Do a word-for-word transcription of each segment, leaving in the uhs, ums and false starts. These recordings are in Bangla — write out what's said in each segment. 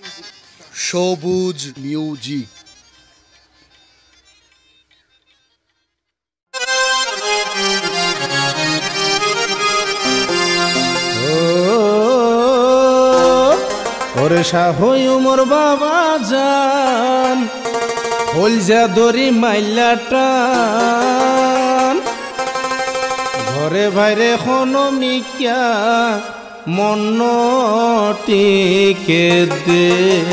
সবুজ মিউজিক। ওরে শাহই উমর বাবা জান হলজা দড়ি মাইলা টান ঘরে বাইরে হনো মিক্যা মন্নটিকে দে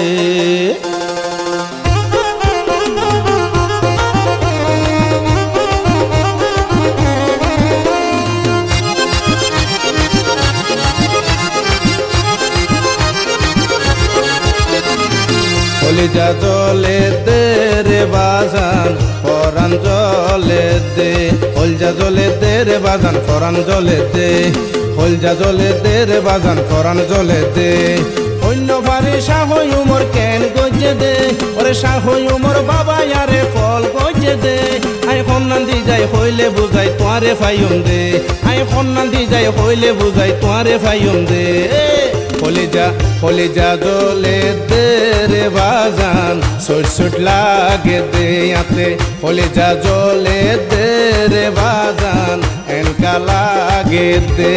হলজা জলে দে রে বাজান ফরান জলে দে হলজা জলে দে রে বাজান ফরান জলে দে হলজা জলে দে রে বাজান ফরান জলে দে অন্য ভারে শাহই উমর কেন গজে দে ওরে শাহই উমর বাবা ইয়ারে ফল গজে দে আই খন্নান দি যাই হইলে বুঝাই তোয়ারে ফাইম দে আই খন্নান দি যাই হইলে বুঝাই তোয়ারে ফাইম দে হলিজা হলিজা জলে দে রে বাজান সুট সুট লাগে দে আতে হলিজা জলে দে রে বাজান এনকা লাগে দে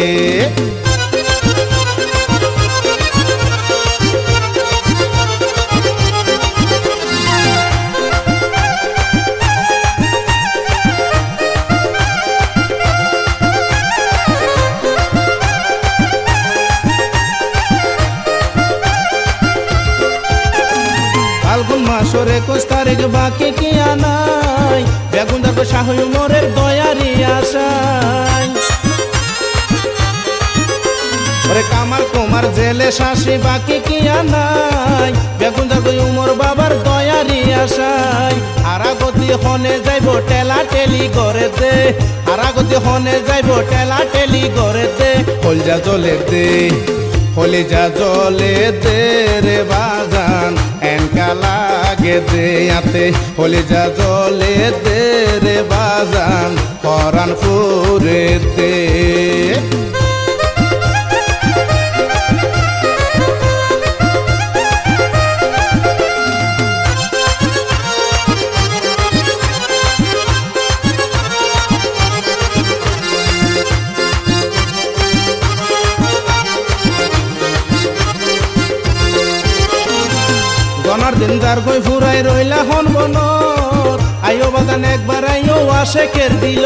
ফাল্গুন মাসের একুশ তারিখ বাকি কি আনাই বেগুন দেখো শাহই উমরের দয়ারি আশাই ওরে কামার কুমার জেলে শাসি বাকি কি আনাই বেগুন দেখো উমর বাবার দয়ারি আশাই হারা গতি হনে যাইব টেলা টেলি করে দে হারা গতি হনে যাইব টেলা টেলি করে দে হলজা জলে দে হলিজা জলে দে রে বাজান এনকা লাগে দে আতে হলিজা জলে দে রে বাজান ফরান ফুরে দে গনার দিন যার গই ফুরাই রইলা হন বনত আইও বাগান একবার আইও আশেকের দিল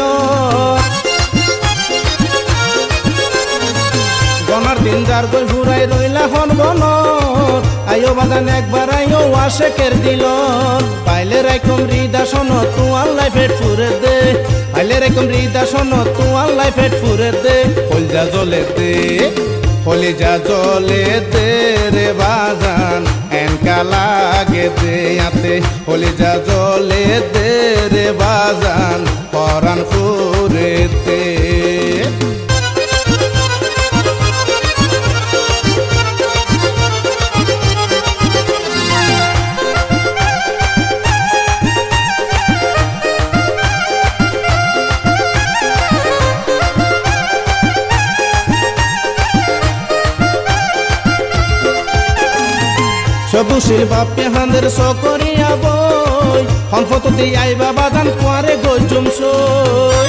গনার দিন যার গই ফুরাই রইলা হন বনত আইও বাগান একবার আইও আশেকের দিল পাইলে রাইকম হৃদাসন তু আল্লাহ ফেট ফুরে দে পাইলে রাইকম হৃদাসন তু আল্লাহ ফেট ফুরে দে হলজা জলে দে হলিজা জলে দে রে বাজান এনকা লাগে দে আতে হলিজা জলে দে রে বাজান ফরান ফুরে দে সবুশীল বাপে হাঁদের সকরিয়া বই হনফত দি আইবা বাদান কোয়ারে গজুম সই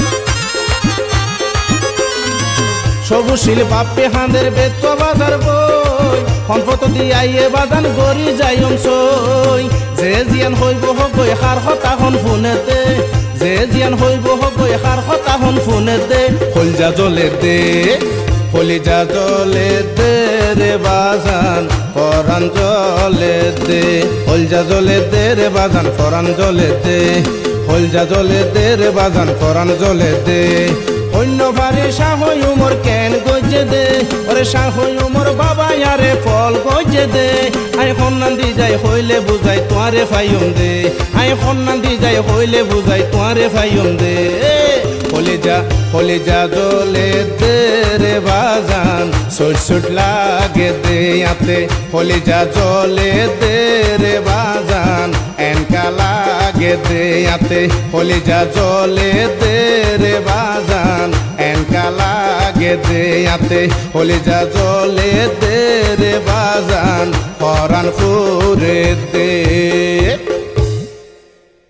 সবুশীল বাপে হাঁদের বেত বাজার বই হনফত দি আইয়ে বাদান গরি যাইম সই যে জিয়ান হইব হগই হার হতা হন ফুনেতে যে জিয়ান হইব হগই হার হতা হন ফুনেতে হলজা জলে দে হলিজা জলে দে রে বাজান ফরান জলে দে হলজা জলে দে রে বাজান ফরান জলে দে হলজা জলে দে রে বাজান ফরান জলে দে অন্য ভারে শাহই উমর কেন গজে দে ওরে শাহই উমর বাবা ইয়ারে ফল গজে দে আই খন্নান দি যাই হইলে বুঝাই তোয়ারে ফাইম দে আই খন্নান দি যাই হইলে বুঝাই তোয়ারে ফাইম দে হলিজা হলিজা জলে দে রে বাজান সুট সুট লাগে দে আতে হলিজা জলে দে রে বাজান এনকা লাগে লাগে দেয়াতে কলিজা জলে দে রে বাজান এনকা লাগে দেয়াতে কলিজা জলে দে রে বাজান পরাণ ফুরে দে।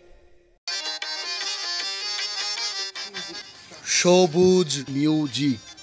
সবুজ মিউজিক।